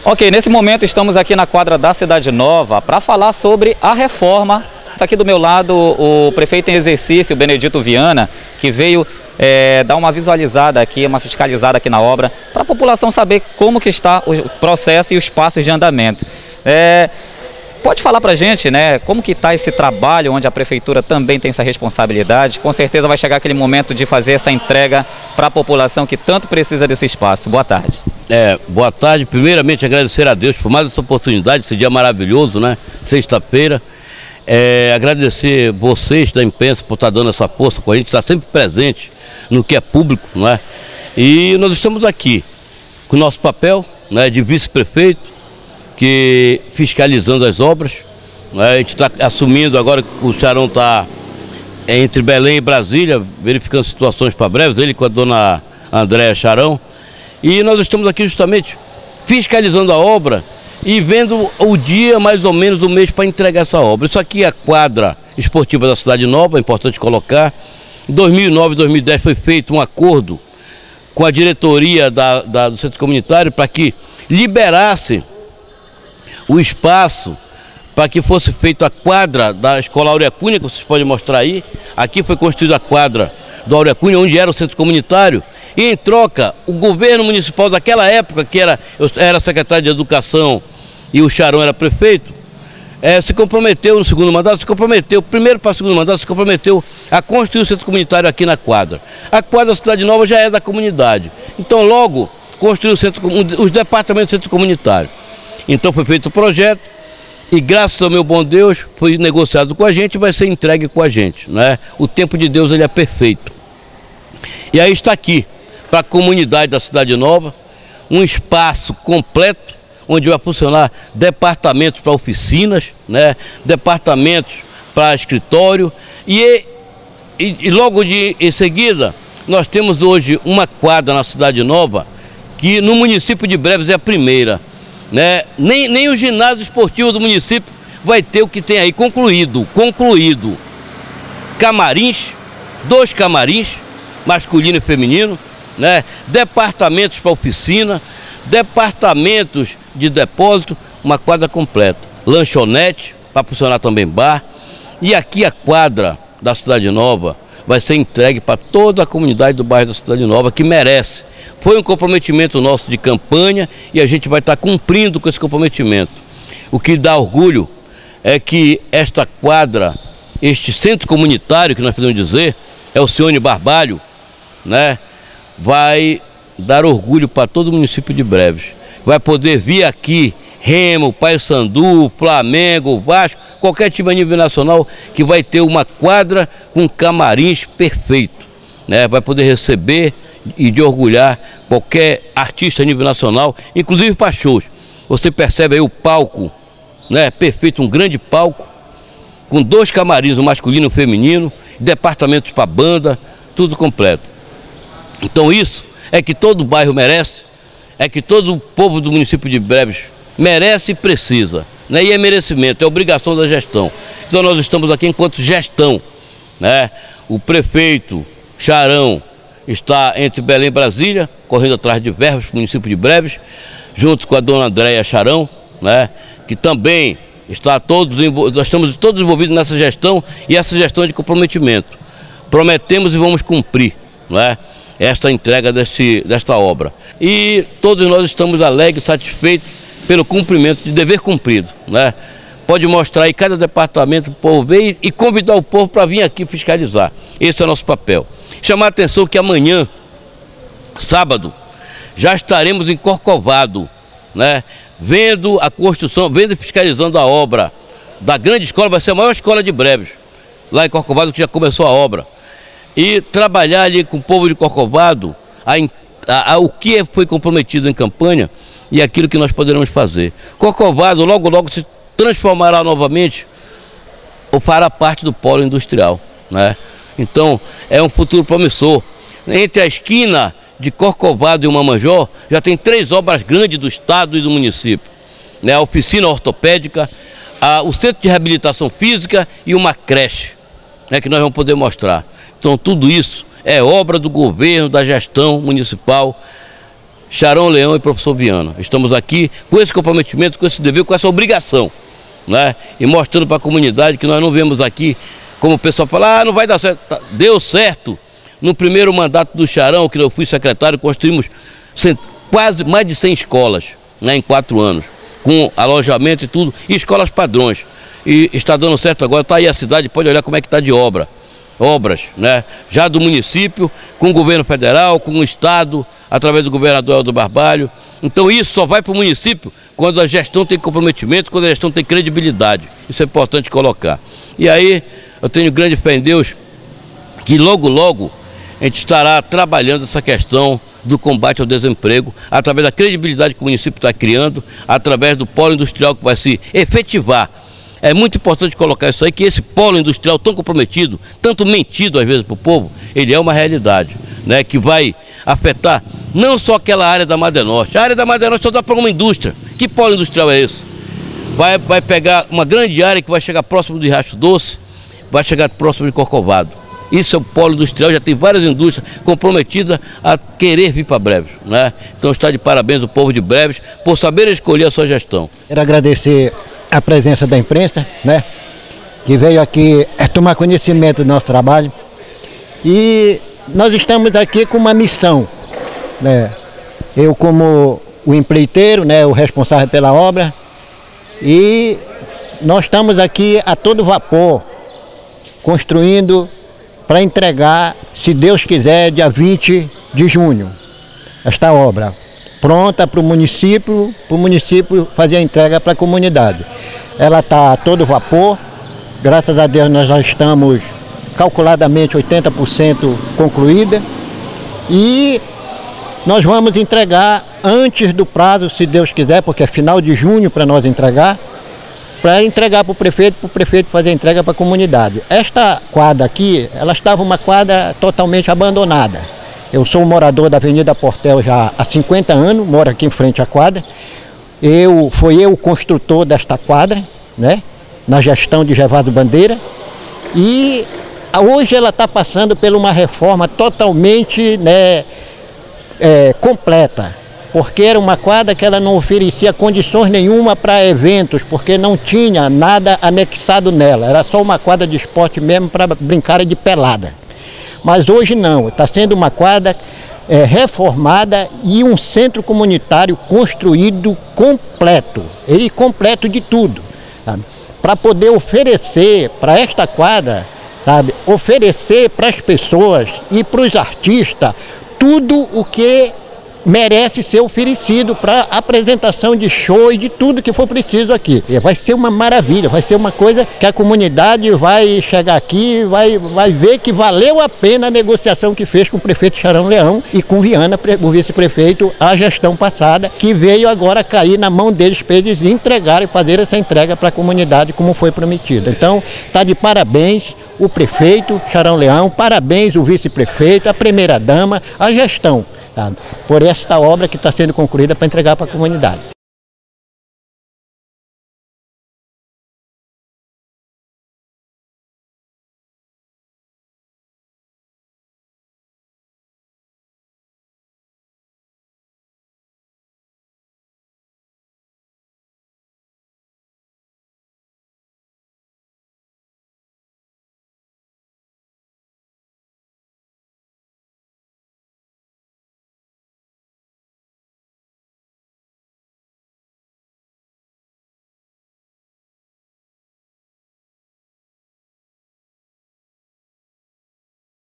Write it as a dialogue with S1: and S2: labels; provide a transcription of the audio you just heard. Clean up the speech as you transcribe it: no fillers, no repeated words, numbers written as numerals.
S1: Ok, nesse momento estamos aqui na quadra da Cidade Nova para falar sobre a reforma. Aqui do meu lado o prefeito em exercício, Benedito Viana, que veio dar uma visualizada aqui, uma fiscalizada aqui na obra, para a população saber como que está o processo e os passos de andamento. Pode falar para a gente, né, como que está esse trabalho, onde a prefeitura também tem essa responsabilidade? Com certeza vai chegar aquele momento de fazer essa entrega para a população que tanto precisa desse espaço. Boa tarde.
S2: Boa tarde. Primeiramente agradecer a Deus por mais essa oportunidade, esse dia maravilhoso, né? Sexta-feira. Agradecer vocês da imprensa por estar dando essa força com a gente, estar sempre presente no que é público, não é? E nós estamos aqui com o nosso papel, né, de vice-prefeito, que fiscalizando as obras, né? A gente está assumindo agora que o Charão está entre Belém e Brasília, verificando situações para breves, ele com a dona Andréa Charão. E nós estamos aqui justamente fiscalizando a obra e vendo o dia, mais ou menos, do mês para entregar essa obra. Isso aqui é a quadra esportiva da Cidade Nova, é importante colocar. Em 2009 e 2010 foi feito um acordo com a diretoria do centro comunitário para que liberasse o espaço para que fosse feita a quadra da Escola Áurea Cunha, que vocês podem mostrar aí. Aqui foi construída a quadra do Áurea Cunha, onde era o centro comunitário. E em troca, o governo municipal daquela época, que eu era secretário de Educação e o Charão era prefeito, se comprometeu no segundo mandato, primeiro para o segundo mandato, se comprometeu a construir o centro comunitário aqui na quadra. A quadra da Cidade Nova já é da comunidade. Então logo construiu os departamentos do centro comunitário. Então foi feito o projeto e graças ao meu bom Deus foi negociado com a gente e vai ser entregue com a gente, né? O tempo de Deus, ele é perfeito. E aí está aqui, para a comunidade da Cidade Nova, um espaço completo, onde vai funcionar departamentos para oficinas, né? Departamentos para escritório e logo em seguida nós temos hoje uma quadra na Cidade Nova que no município de Breves é a primeira, né? Nem o ginásio esportivo do município vai ter o que tem aí concluído. Camarins, 2 camarins, masculino e feminino, né? Departamentos para oficina, departamentos de depósito, uma quadra completa, lanchonete, para funcionar também bar. E aqui a quadra da Cidade Nova vai ser entregue para toda a comunidade do bairro da Cidade Nova, que merece. Foi um comprometimento nosso de campanha e a gente vai estar cumprindo com esse comprometimento. O que dá orgulho é que esta quadra, este centro comunitário, que nós podemos dizer, é o Cione Barbalho, né? Vai dar orgulho para todo o município de Breves. Vai poder vir aqui Remo, Paysandu, Flamengo, Vasco, qualquer time a nível nacional que vai ter uma quadra com camarins perfeito, né? Vai poder receber e de orgulhar qualquer artista a nível nacional, inclusive para shows. Você percebe aí o palco, né? Perfeito, um grande palco, com 2 camarins, um masculino e um feminino, departamentos para banda, tudo completo. Então isso é que todo bairro merece, é que todo o povo do município de Breves merece e precisa, né? E é merecimento, é obrigação da gestão. Então nós estamos aqui enquanto gestão, né? O prefeito Charão está entre Belém e Brasília, correndo atrás de verbas para o município de Breves, junto com a dona Andréa Charão, né? Que também nós estamos todos envolvidos nessa gestão, e essa gestão é de comprometimento. Prometemos e vamos cumprir, né? Esta entrega desta obra. E todos nós estamos alegres, satisfeitos pelo cumprimento de dever cumprido, né? Pode mostrar aí cada departamento, o povo ver e convidar o povo para vir aqui fiscalizar. Esse é o nosso papel. Chamar a atenção que amanhã, sábado, já estaremos em Corcovado, né? Vendo a construção, vendo e fiscalizando a obra da grande escola, vai ser a maior escola de Breves, lá em Corcovado, que já começou a obra. E trabalhar ali com o povo de Corcovado o que foi comprometido em campanha e aquilo que nós poderemos fazer. Corcovado logo se transformará novamente ou fará parte do polo industrial, né? Então é um futuro promissor. Entre a esquina de Corcovado e Umamanjó já tem 3 obras grandes do estado e do município, né? A oficina ortopédica, o centro de reabilitação física e uma creche, né, que nós vamos poder mostrar. Então tudo isso é obra do governo, da gestão municipal, Charão Leão e professor Viana. Estamos aqui com esse comprometimento, com esse dever, com essa obrigação, né? E mostrando para a comunidade que nós não viemos aqui, como o pessoal fala, não vai dar certo. Deu certo. No primeiro mandato do Charão, que eu fui secretário, construímos quase mais de 100 escolas, né, em 4 anos, com alojamento e tudo, e escolas padrões. E está dando certo agora, está aí a cidade, pode olhar como é que está de obras, né? Já do município, com o governo federal, com o estado, através do governador Helder Barbalho. Então isso só vai para o município quando a gestão tem comprometimento, quando a gestão tem credibilidade. Isso é importante colocar. E aí eu tenho grande fé em Deus que logo, logo a gente estará trabalhando essa questão do combate ao desemprego, através da credibilidade que o município está criando, através do polo industrial que vai se efetivar. É muito importante colocar isso aí, que esse polo industrial tão comprometido, tanto mentido às vezes para o povo, ele é uma realidade, né, que vai afetar não só aquela área da Maré Norte. A área da Maré Norte só dá para uma indústria. Que polo industrial é esse? Vai pegar uma grande área que vai chegar próximo de Riacho Doce, vai chegar próximo de Corcovado. Isso é o polo industrial, já tem várias indústrias comprometidas a querer vir para Breves, né? Então está de parabéns o povo de Breves por saber escolher a sua gestão.
S3: Quero agradecer a presença da imprensa, né, que veio aqui tomar conhecimento do nosso trabalho. E nós estamos aqui com uma missão, né? Eu como o empreiteiro, né, o responsável pela obra, e nós estamos aqui a todo vapor, construindo para entregar, se Deus quiser, dia 20 de junho, esta obra pronta para o município fazer a entrega para a comunidade. Ela está a todo vapor, graças a Deus nós já estamos calculadamente 80% concluída e nós vamos entregar antes do prazo, se Deus quiser, porque é final de junho para nós entregar para o prefeito fazer a entrega para a comunidade. Esta quadra aqui, ela estava uma quadra totalmente abandonada. Eu sou um morador da Avenida Portel já há 50 anos, moro aqui em frente à quadra. Fui eu o construtor desta quadra, né, na gestão de Gervásio Bandeira. E hoje ela está passando por uma reforma totalmente, né, completa. Porque era uma quadra que ela não oferecia condições nenhuma para eventos, porque não tinha nada anexado nela. Era só uma quadra de esporte mesmo para brincar de pelada. Mas hoje não, está sendo uma quadra reformada e um centro comunitário construído completo, e completo de tudo, para poder oferecer para esta quadra, sabe, oferecer para as pessoas e para os artistas tudo o que merece ser oferecido para apresentação de show e de tudo que for preciso aqui. E vai ser uma maravilha, vai ser uma coisa que a comunidade vai chegar aqui, vai ver que valeu a pena a negociação que fez com o prefeito Charão Leão e com Viana, o vice-prefeito, a gestão passada, que veio agora cair na mão deles para eles entregar e fazer essa entrega para a comunidade como foi prometido. Então, está de parabéns o prefeito Charão Leão, parabéns o vice-prefeito, a primeira-dama, a gestão, por esta obra que está sendo concluída para entregar para a comunidade.